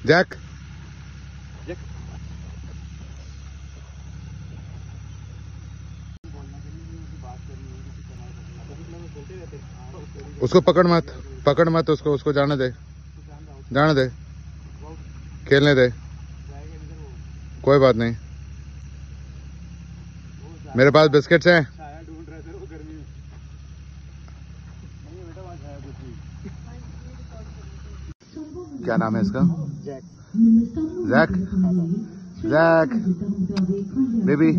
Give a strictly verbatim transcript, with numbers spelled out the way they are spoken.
Jack उसको पकड़ मत, पकड़ मत उसको, उसको जाने दे, जाने दे, खेलने दे, कोई बात नहीं। मेरे पास बिस्किट्स हैं। क्या नाम है इसका? जैक। Jack Jack baby.